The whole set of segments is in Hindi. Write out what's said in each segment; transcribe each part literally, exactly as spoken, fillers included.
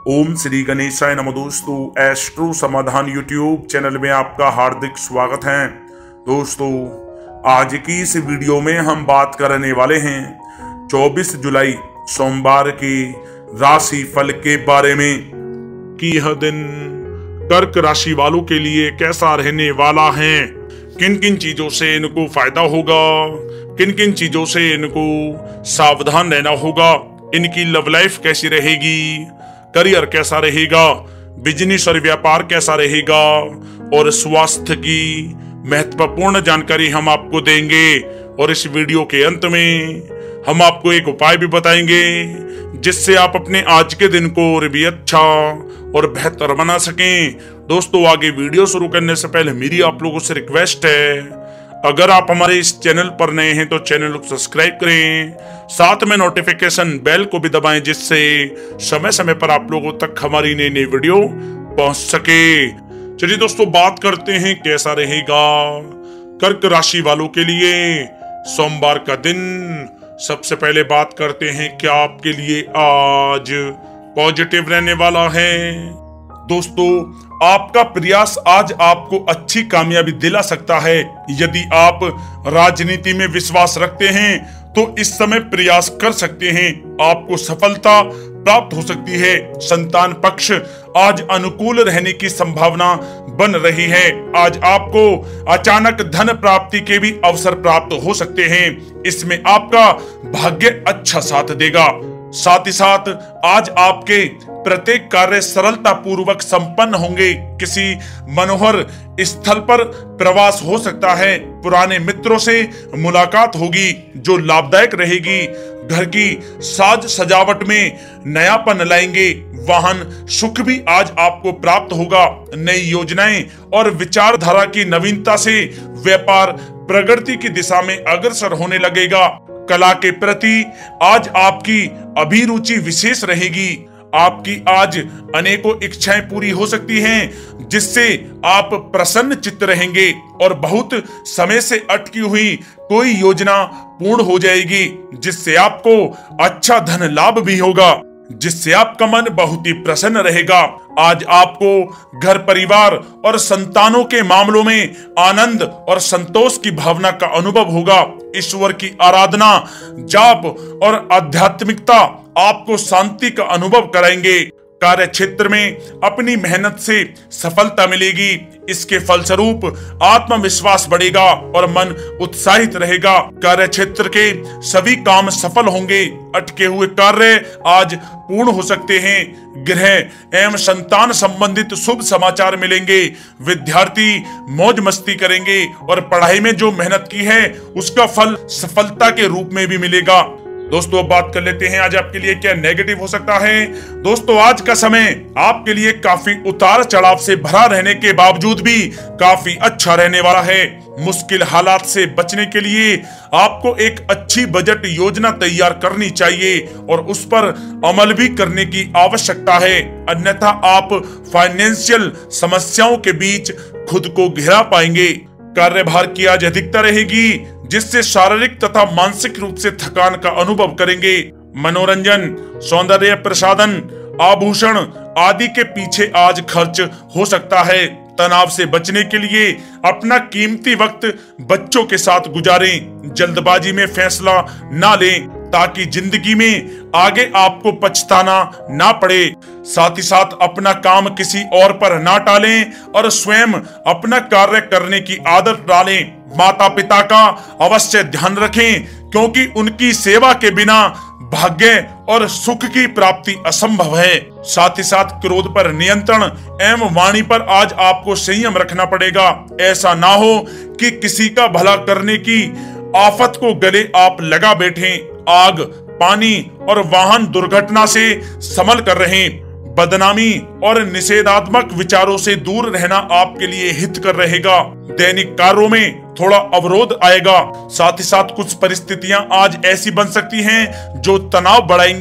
ओम श्री गणेशाय नमः। दोस्तों, एस्ट्रो समाधान यूट्यूब चैनल में आपका हार्दिक स्वागत है। दोस्तों, आज की इस वीडियो में हम बात करने वाले हैं चौबीस जुलाई सोमवार की राशि फल के बारे में कि यह दिन कर्क राशि वालों के लिए कैसा रहने वाला है, किन किन चीजों से इनको फायदा होगा, किन किन चीजों से इनको सावधान रहना होगा, इनकी लव लाइफ कैसी रहेगी, करियर कैसा रहेगा, बिजनेस और व्यापार कैसा रहेगा और स्वास्थ्य की महत्वपूर्ण जानकारी हम आपको देंगे। और इस वीडियो के अंत में हम आपको एक उपाय भी बताएंगे जिससे आप अपने आज के दिन को और भी अच्छा और बेहतर बना सकें। दोस्तों, आगे वीडियो शुरू करने से पहले मेरी आप लोगों से रिक्वेस्ट है, अगर आप हमारे इस चैनल पर नए हैं तो चैनल को सब्सक्राइब करें, साथ में नोटिफिकेशन बेल को भी दबाएं जिससे समय समय पर आप लोगों तक हमारी नई नई वीडियो पहुंच सके। चलिए दोस्तों, बात करते हैं कैसा रहेगा कर्क राशि वालों के लिए सोमवार का दिन। सबसे पहले बात करते हैं क्या आपके लिए आज पॉजिटिव रहने वाला है। दोस्तों, आपका प्रयास आज आपको अच्छी कामयाबी दिला सकता है। यदि आप राजनीति में विश्वास रखते हैं तो इस समय प्रयास कर सकते हैं, आपको सफलता प्राप्त हो सकती है। संतान पक्ष आज अनुकूल रहने की संभावना बन रही है। आज आपको अचानक धन प्राप्ति के भी अवसर प्राप्त हो सकते हैं, इसमें आपका भाग्य अच्छा साथ देगा। साथ ही साथ आज आपके प्रत्येक कार्य सरलता पूर्वक संपन्न होंगे। किसी मनोहर स्थल पर प्रवास हो सकता है, पुराने मित्रों से मुलाकात होगी जो लाभदायक रहेगी। घर की साज सजावट में नयापन लाएंगे। वाहन सुख भी आज आपको प्राप्त होगा। नई योजनाएं और विचारधारा की नवीनता से व्यापार प्रगति की दिशा में अग्रसर होने लगेगा। कला के प्रति आज आपकी अभिरुचि विशेष रहेगी। आपकी आज अनेकों इच्छाएं पूरी हो सकती हैं जिससे आप प्रसन्न चित्त रहेंगे और बहुत समय से अटकी हुई कोई योजना पूर्ण हो जाएगी जिससे आपको अच्छा धन लाभ भी होगा, जिससे आपका मन बहुत ही प्रसन्न रहेगा। आज आपको घर परिवार और संतानों के मामलों में आनंद और संतोष की भावना का अनुभव होगा। ईश्वर की आराधना, जाप और आध्यात्मिकता आपको शांति का अनुभव कराएंगे। कार्य क्षेत्र में अपनी मेहनत से सफलता मिलेगी। इसके फलस्वरूप आत्मविश्वास बढ़ेगा और मन उत्साहित रहेगा। कार्य क्षेत्र के सभी काम सफल होंगे। अटके हुए कार्य आज पूर्ण हो सकते हैं। गृह एवं संतान संबंधित शुभ समाचार मिलेंगे। विद्यार्थी मौज मस्ती करेंगे और पढ़ाई में जो मेहनत की है उसका फल सफलता के रूप में भी मिलेगा। दोस्तों, अब बात कर लेते हैं आज आपके लिए क्या नेगेटिव हो सकता है। दोस्तों, आज का समय आपके लिए काफी उतार चढ़ाव से भरा रहने के बावजूद भी काफी अच्छा रहने वाला है। मुश्किल हालात से बचने के लिए आपको एक अच्छी बजट योजना तैयार करनी चाहिए और उस पर अमल भी करने की आवश्यकता है, अन्यथा आप फाइनेंशियल समस्याओं के बीच खुद को घिरा पाएंगे। कार्यभार की आज अधिकता रहेगी जिससे शारीरिक तथा मानसिक रूप से थकान का अनुभव करेंगे। मनोरंजन, सौंदर्य प्रसाधन, आभूषण आदि के पीछे आज खर्च हो सकता है। तनाव से बचने के लिए अपना कीमती वक्त बच्चों के साथ गुजारें। जल्दबाजी में फैसला ना लें ताकि जिंदगी में आगे आपको पछताना ना पड़े। साथ ही साथ अपना काम किसी और पर ना टालें और स्वयं अपना कार्य करने की आदत डालें। माता पिता का अवश्य ध्यान रखें क्योंकि उनकी सेवा के बिना भाग्य और सुख की प्राप्ति असंभव है। साथ ही साथ क्रोध पर नियंत्रण एवं वाणी पर आज आपको संयम रखना पड़ेगा। ऐसा ना हो कि किसी का भला करने की आफत को गले आप लगा बैठें। आग, पानी और वाहन दुर्घटना से संभल कर रहें। बदनामी और निषेधात्मक विचारों से दूर रहना आपके लिए हित कर रहेगा। दैनिक कार्यों में थोड़ा अवरोध आएगा। साथ ही साथ कुछ परिस्थितियां आज ऐसी बन सकती हैं जो तनाव बढ़ाएंगी।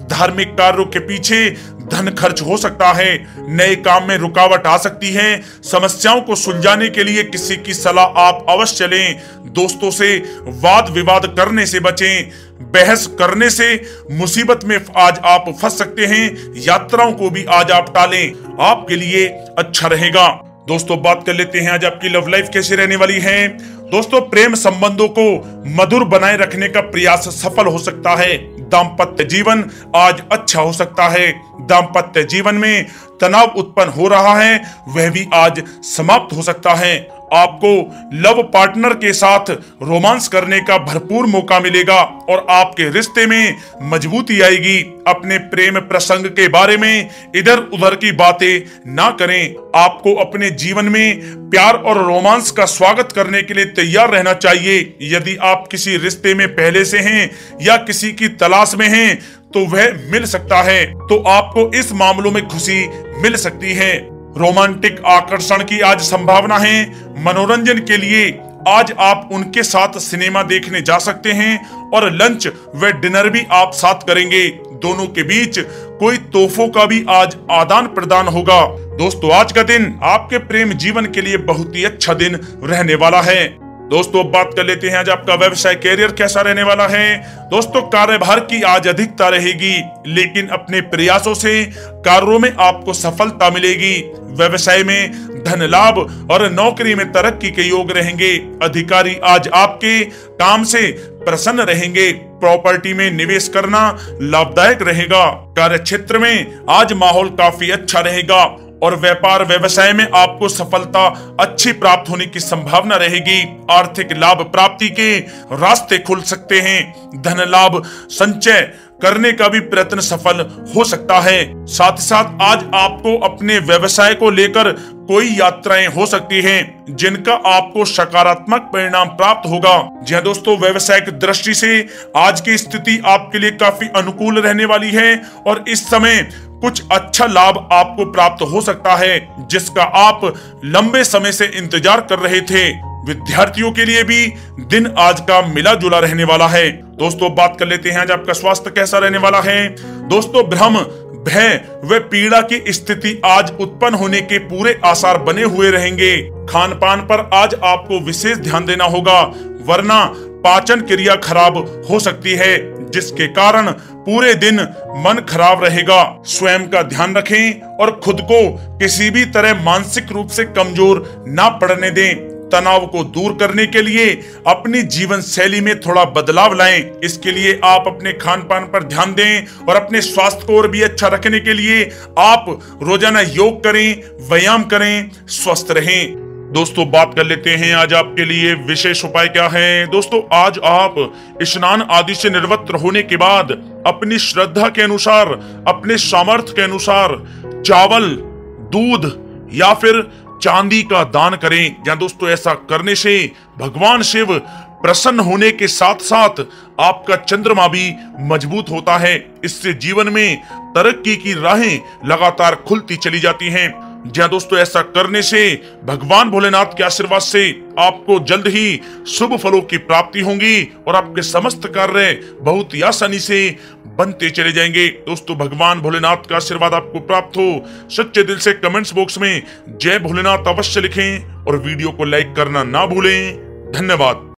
धार्मिक कार्यों के पीछे धन खर्च हो सकता है, नए काम में रुकावट आ सकती है। समस्याओं को सुलझाने के लिए किसी की सलाह आप अवश्य लें। दोस्तों से वाद विवाद करने से बचें। बहस करने से मुसीबत में आज आप फंस सकते हैं। यात्राओं को भी आज आप टालें, आपके लिए अच्छा रहेगा। दोस्तों बात कर लेते हैं आज आपकी लव लाइफ कैसी रहने वाली है। दोस्तों प्रेम संबंधों को मधुर बनाए रखने का प्रयास सफल हो सकता है। दाम्पत्य जीवन आज अच्छा हो सकता है। दाम्पत्य जीवन में तनाव उत्पन्न हो रहा है, वह भी आज समाप्त हो सकता है। आपको लव पार्टनर के साथ रोमांस करने का भरपूर मौका मिलेगा और आपके रिश्ते में मजबूती आएगी। अपने प्रेम प्रसंग के बारे में इधर उधर की बातें ना करें। आपको अपने जीवन में प्यार और रोमांस का स्वागत करने के लिए तैयार रहना चाहिए। यदि आप किसी रिश्ते में पहले से हैं या किसी की तलाश में हैं तो वह मिल सकता है, तो आपको इस मामलों में खुशी मिल सकती है। रोमांटिक आकर्षण की आज संभावना है। मनोरंजन के लिए आज आप उनके साथ सिनेमा देखने जा सकते हैं और लंच व डिनर भी आप साथ करेंगे। दोनों के बीच कोई तोहफों का भी आज आदान प्रदान होगा। दोस्तों आज का दिन आपके प्रेम जीवन के लिए बहुत ही अच्छा दिन रहने वाला है। दोस्तों बात कर लेते हैं आज आपका व्यवसाय कैरियर कैसा रहने वाला है। दोस्तों कार्यभार की आज अधिकता रहेगी, लेकिन अपने प्रयासों से कार्यों में आपको सफलता मिलेगी। व्यवसाय में धन लाभ और नौकरी में तरक्की के योग रहेंगे। अधिकारी आज आपके काम से प्रसन्न रहेंगे। प्रॉपर्टी में निवेश करना लाभदायक रहेगा। कार्य क्षेत्र में आज माहौल काफी अच्छा रहेगा और व्यापार व्यवसाय में आपको सफलता अच्छी प्राप्त होने की संभावना रहेगी। आर्थिक लाभ प्राप्ति के रास्ते खुल सकते हैं। धन लाभ संचय करने का भी प्रयत्न सफल हो सकता है। साथ ही साथ आज आपको अपने व्यवसाय को लेकर कोई यात्राएं हो सकती हैं, जिनका आपको सकारात्मक परिणाम प्राप्त होगा। जी हाँ दोस्तों, व्यवसायिक दृष्टि से आज की स्थिति आपके लिए काफी अनुकूल रहने वाली है और इस समय कुछ अच्छा लाभ आपको प्राप्त हो सकता है, जिसका आप लंबे समय से इंतजार कर रहे थे। विद्यार्थियों के लिए भी दिन आज का मिला जुला रहने वाला है। दोस्तों बात कर लेते हैं आज आपका स्वास्थ्य कैसा रहने वाला है। दोस्तों भ्रम, भय व पीड़ा की स्थिति आज उत्पन्न होने के पूरे आसार बने हुए रहेंगे। खान पान पर आज आपको विशेष ध्यान देना होगा, वरना पाचन क्रिया खराब हो सकती है, जिसके कारण पूरे दिन मन खराब रहेगा। स्वयं का ध्यान रखें और खुद को किसी भी तरह मानसिक रूप से कमजोर ना पड़ने दें। तनाव को दूर करने के लिए अपनी जीवन शैली में थोड़ा बदलाव लाएं। इसके लिए आप अपने खान पान पर ध्यान दें और अपने स्वास्थ्य को और भी अच्छा रखने के लिए आप रोजाना योग करें, व्यायाम करें, स्वस्थ रहें। दोस्तों बात कर लेते हैं आज आपके लिए विशेष उपाय क्या है। दोस्तों आज आप स्नान आदि से निर्वस्त्र होने के बाद अपनी श्रद्धा के अनुसार, अपने सामर्थ्य के अनुसार चावल, दूध या फिर चांदी का दान करें। या दोस्तों ऐसा करने से भगवान शिव प्रसन्न होने के साथ साथ आपका चंद्रमा भी मजबूत होता है। इससे जीवन में तरक्की की राहें लगातार खुलती चली जाती हैं। जी दोस्तों ऐसा करने से भगवान भोलेनाथ के आशीर्वाद से आपको जल्द ही शुभ फलों की प्राप्ति होगी और आपके समस्त कार्य बहुत ही आसानी से बनते चले जाएंगे। दोस्तों भगवान भोलेनाथ का आशीर्वाद आपको प्राप्त हो। सच्चे दिल से कमेंट्स बॉक्स में जय भोलेनाथ अवश्य लिखें और वीडियो को लाइक करना ना भूलें। धन्यवाद।